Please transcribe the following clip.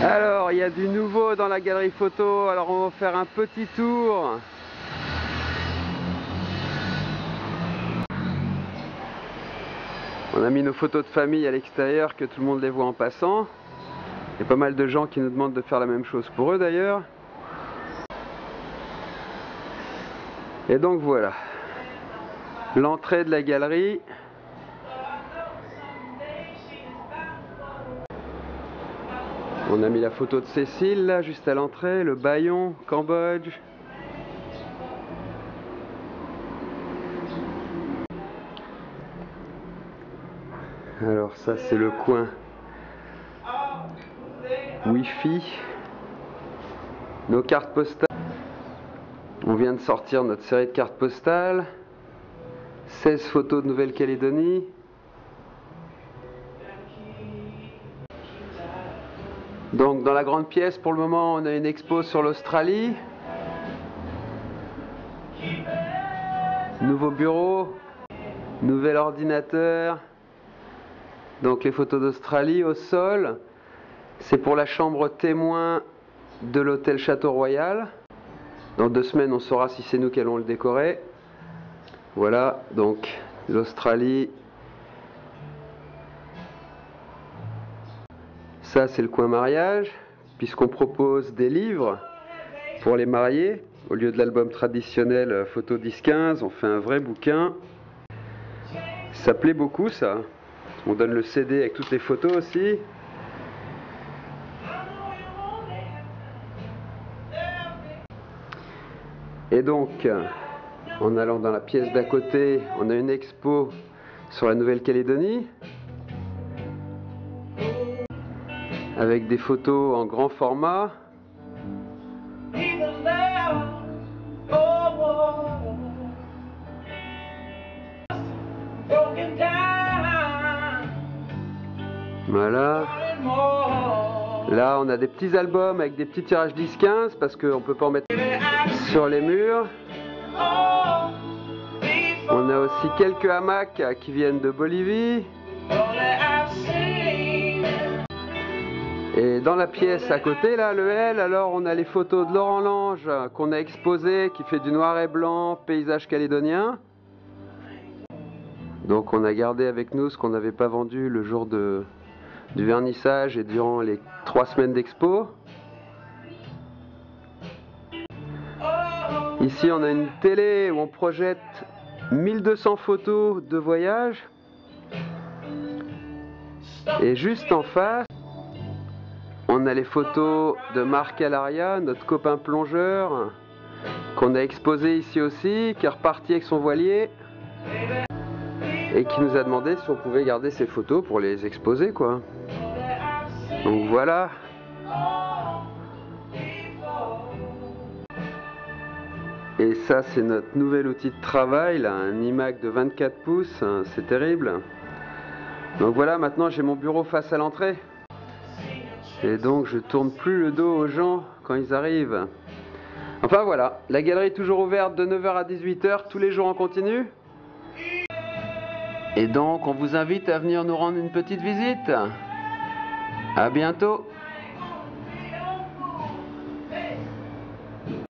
Alors, il y a du nouveau dans la galerie photo, alors on va faire un petit tour. On a mis nos photos de famille à l'extérieur, que tout le monde les voit en passant. Il y a pas mal de gens qui nous demandent de faire la même chose pour eux d'ailleurs. Et donc voilà, l'entrée de la galerie. On a mis la photo de Cécile là, juste à l'entrée, le Bayon, Cambodge. Alors ça c'est le coin Wi-Fi. Nos cartes postales. On vient de sortir notre série de cartes postales. 16 photos de Nouvelle-Calédonie. Donc dans la grande pièce pour le moment on a une expo sur l'Australie. Nouveau bureau, nouvel ordinateur. Donc les photos d'Australie au sol. C'est pour la chambre témoin de l'hôtel Château Royal. Dans 2 semaines on saura si c'est nous qui allons le décorer. Voilà donc l'Australie. Ça c'est le coin mariage, puisqu'on propose des livres pour les mariés. Au lieu de l'album traditionnel photo 10-15, on fait un vrai bouquin. Ça plaît beaucoup ça. On donne le CD avec toutes les photos aussi. Et donc, en allant dans la pièce d'à côté, on a une expo sur la Nouvelle-Calédonie. Avec des photos en grand format. Voilà. Là on a des petits albums avec des petits tirages 10-15 parce qu'on peut pas en mettre sur les murs. On a aussi quelques hamacs qui viennent de Bolivie. Et dans la pièce à côté là, le L, alors on a les photos de Laurent Lange qu'on a exposées, qui fait du noir et blanc, paysage calédonien. Donc on a gardé avec nous ce qu'on n'avait pas vendu le jour du vernissage et durant les 3 semaines d'expo. Ici on a une télé où on projette 1200 photos de voyage. Et juste en face, on a les photos de Marc Alaria, notre copain plongeur, qu'on a exposé ici aussi, qui est reparti avec son voilier et qui nous a demandé si on pouvait garder ces photos pour les exposer quoi. Donc voilà. Et ça c'est notre nouvel outil de travail là, un iMac de 24 pouces, c'est terrible. Donc voilà, maintenant j'ai mon bureau face à l'entrée. Et donc je tourne plus le dos aux gens quand ils arrivent. Enfin voilà, la galerie est toujours ouverte de 9 h à 18 h tous les jours en continu. Et donc on vous invite à venir nous rendre une petite visite. À bientôt.